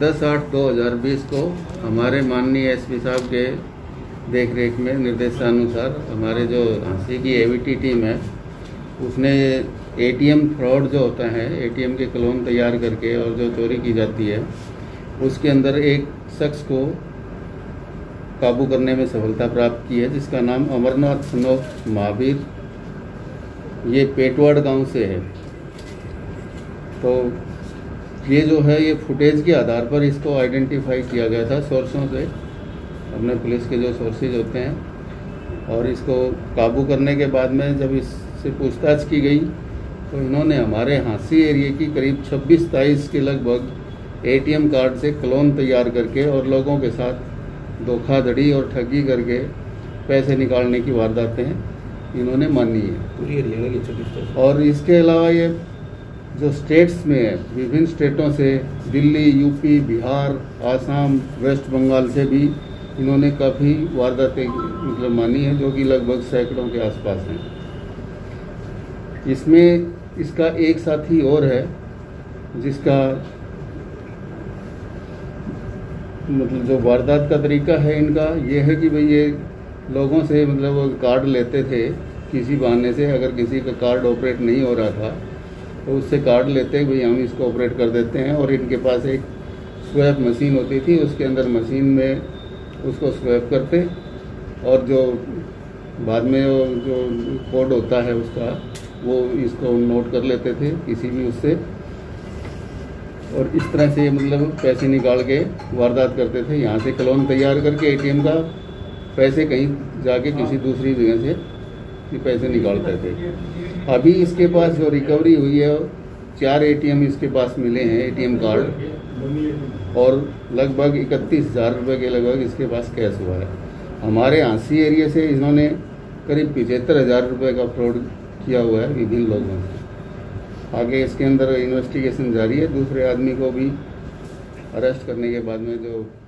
10/8/2020 को हमारे माननीय एसपी साहब के देख रेख में निर्देशानुसार हमारे जो झांसी की एवीटी टीम है उसने एटीएम फ्रॉड जो होता है, एटीएम के क्लोन तैयार करके और जो चोरी की जाती है उसके अंदर एक शख्स को काबू करने में सफलता प्राप्त की है, जिसका नाम अमरनाथ सन ऑफ महावीर, ये पेटवाड़ गांव से है। तो ये जो है ये फुटेज के आधार पर इसको आइडेंटिफाई किया गया था सोर्सों से, अपने पुलिस के जो सोर्सेज होते हैं, और इसको काबू करने के बाद में जब इससे पूछताछ की गई तो इन्होंने हमारे झांसी एरिया की करीब 26-27 के लगभग एटीएम कार्ड से क्लोन तैयार करके और लोगों के साथ धोखाधड़ी और ठगी करके पैसे निकालने की वारदातें इन्होंने मानी है पूरी हरियाणा की 26। और इसके अलावा ये जो स्टेट्स में है, विभिन्न स्टेटों से दिल्ली, यूपी, बिहार, आसाम, वेस्ट बंगाल से भी इन्होंने काफ़ी वारदातें मतलब मानी है, जो कि लगभग सैकड़ों के आसपास हैं। इसमें इसका एक साथी और है जिसका मतलब जो वारदात का तरीका है इनका ये है कि भाई ये लोगों से मतलब कार्ड लेते थे किसी बहाने से, अगर किसी का कार्ड ऑपरेट नहीं हो रहा था तो उससे कार्ड लेते भाई हम इसको ऑपरेट कर देते हैं, और इनके पास एक स्वैप मशीन होती थी, उसके अंदर मशीन में उसको स्वैप करते और जो बाद में जो कोड होता है उसका वो इसको नोट कर लेते थे किसी भी उससे, और इस तरह से मतलब पैसे निकाल के वारदात करते थे। यहाँ से क्लोन तैयार करके एटीएम का पैसे कहीं जाके किसी दूसरी जगह से पैसे निकालते थे। अभी इसके पास जो रिकवरी हुई है 4 एटीएम इसके पास मिले हैं, एटीएम कार्ड, और लगभग 31,000 रुपये के लगभग इसके पास कैश हुआ है। हमारे झांसी एरिया से इन्होंने करीब 75,000 रुपये का फ्रॉड किया हुआ है विभिन्न लोगों से। आगे इसके अंदर इन्वेस्टिगेशन जारी है, दूसरे आदमी को भी अरेस्ट करने के बाद में जो